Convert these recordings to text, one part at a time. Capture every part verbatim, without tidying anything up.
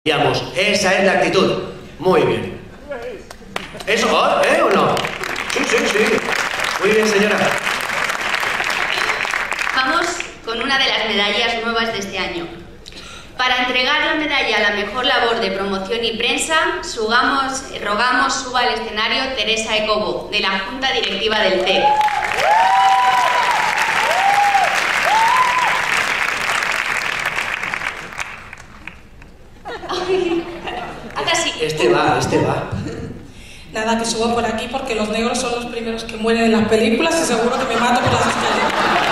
Digamos, esa es la actitud. Muy bien. ¿Eso, eh, o no? Sí, sí, sí. Muy bien, señora. Vamos con una de las medallas nuevas de este año. Para entregar la medalla a la mejor labor de promoción y prensa, sugamos, rogamos suba al escenario Teresa Ecobo, de la Junta Directiva del C E P. Haga así. Este va, este va. Nada, que subo por aquí porque los negros son los primeros que mueren en las películas y seguro que me mato por las escaleras.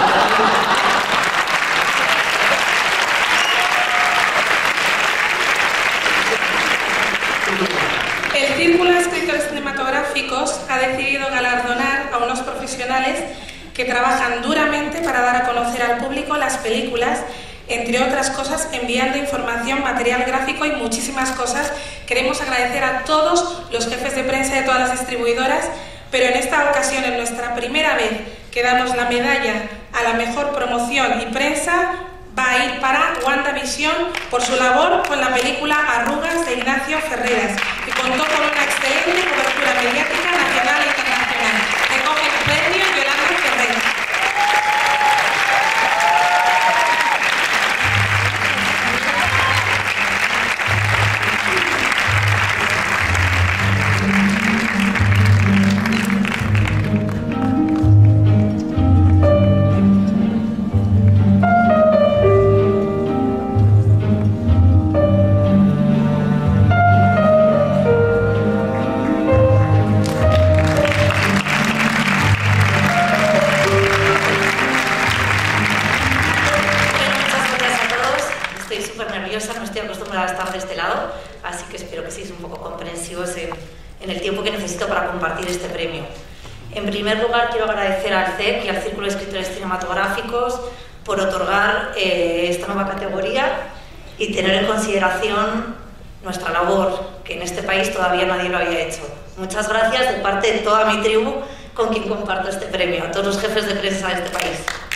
El Círculo de Escritores Cinematográficos ha decidido galardonar a unos profesionales que trabajan duramente para dar a conocer al público las películas, entre otras cosas enviando información, material gráfico y muchísimas cosas. Queremos agradecer a todos los jefes de prensa de todas las distribuidoras, pero en esta ocasión, en nuestra primera vez que damos la medalla a la mejor promoción y prensa, va a ir para WandaVision por su labor con la película Arrugas de Ignacio Ferreras, que contó con una excelente cobertura mediática nacional e internacional. Recoge el premio Yolanda Ferreras. No estoy acostumbrada a estar de este lado, así que espero que seáis un poco comprensivos en, en el tiempo que necesito para compartir este premio. En primer lugar, quiero agradecer al C E P y al Círculo de Escritores Cinematográficos por otorgar eh, esta nueva categoría y tener en consideración nuestra labor, que en este país todavía nadie lo había hecho. Muchas gracias de parte de toda mi tribu con quien comparto este premio, a todos los jefes de prensa de este país.